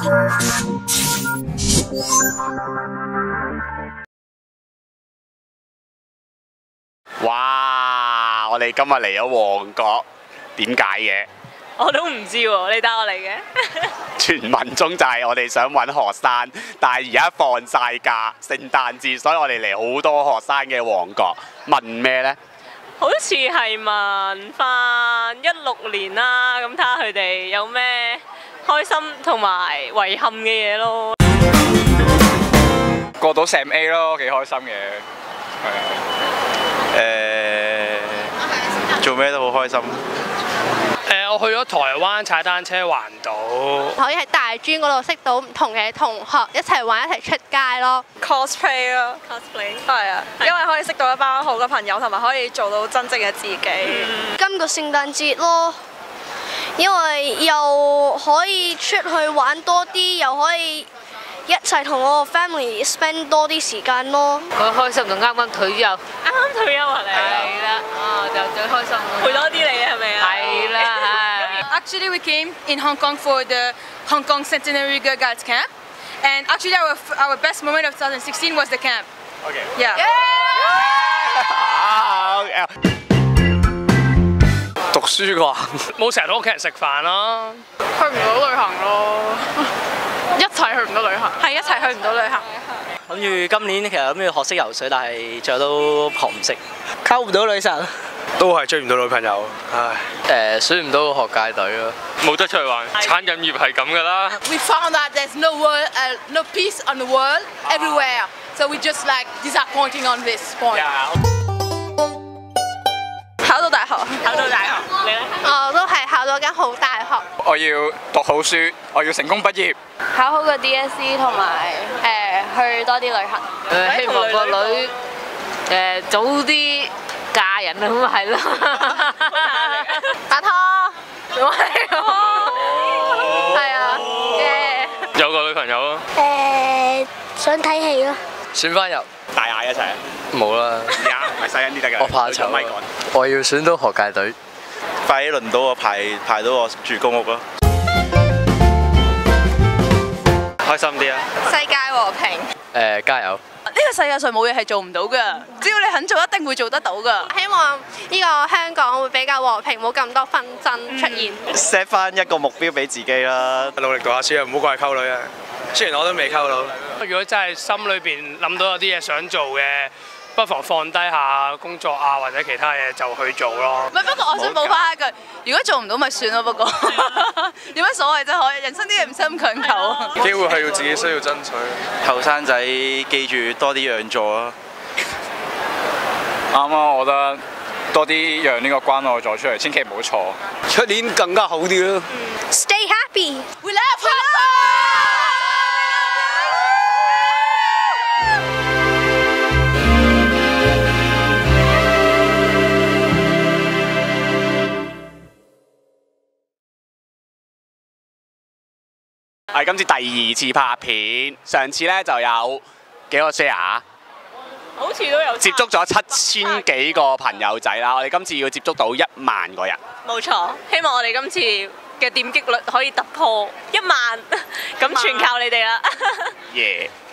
哇！我哋今日嚟咗旺角，點解嘅？ 我都唔知喎，你帶我嚟嘅。 傳聞中就係我哋想揾學生，但係而家放晒假，聖誕節，所以我哋嚟好多學生嘅旺角。問咩呢？ 好似係問翻16年啦，咁睇下佢哋有咩開心同埋遺憾嘅嘢咯。 過到 Sam A 咯，幾開心嘅，係啊。 做咩都好開心。 我去咗台灣踩單車環島， 可以喺大專嗰度識到唔同嘅同學，一齊玩一齊出街咯。 cosplay 咯 cosplay 係啊，因為可以識到一班好嘅朋友，同埋可以做到真正嘅自己。 今個聖誕節咯，因為又可以出去玩多啲，又可以一齊同我個 family spend 多啲時間咯。 好開心就啱啱退休， 啱啱退休啊你？ 係啦，就最開心。 陪多啲你係咪啊？ 係啦，係。 Actually, we came in Hong Kong for the Hong Kong Centenary Girl Guides Camp, and actually our best moment of 2016 was the camp. Okay. Yeah. 讀書啩， 冇成日同屋企人食飯啦， 去唔到旅行咯，一齊去唔到旅行， 係一齊去唔到旅行。 諗住今年其實諗住學識游水，但係最後都學唔識，溝唔到女神， 都係追唔到女朋友，唉。 選唔到學界隊咯， 冇得出去玩，餐飲業係咁噶啦。 We found that there's no peace on the world everywhere, so we just like disappointing on this point. 考到大學， 考到大學，你咧？ 我都係考到間好大學， 我要讀好書，我要成功畢業。 考好個 DSE 同埋去多啲旅行。 希望個女早啲嫁人啊，咁咪係咯。 拍拖，係啊， 有個女朋友咯。 想睇戲咯。 選翻入大嗌一齊啊！ 冇啦， 而家咪細音啲得㗎。 我怕醜，我要選到學界隊， 快啲輪到我排到我住公屋咯。 開心啲啊！ 世界和平。 加油！ 呢個世界上冇嘢係做唔到㗎，只要你肯做，一定會做得到㗎。 希望呢個香港會比較和平，冇咁多紛爭出現。 set 翻一個目標俾自己啦， 努力讀下書啊，唔好過嚟溝女啊！雖然我都未溝到。 如果真係心裏邊諗到有啲嘢想做嘅，不妨放低下工作啊或者其他嘢就去做咯。 唔係，不過我想補翻一句，如果做唔到咪算咯。不過有乜所謂啫？可以人生啲嘢唔使咁強求。 機會係要自己需要爭取。 後生仔記住多啲讓座啊！ 啱啊，我覺得多啲讓呢個關愛座出嚟，千祈唔好錯。出年更加好啲咯。 Stay happy. We love Hong Kong. 係今次第2次拍片，上次咧就有幾個 share， 好似都有接觸咗7000幾個朋友仔啦。我哋今次要接觸到1萬個人。 冇錯，希望我哋今次嘅點擊率可以突破1萬，咁全靠你哋啦。 耶！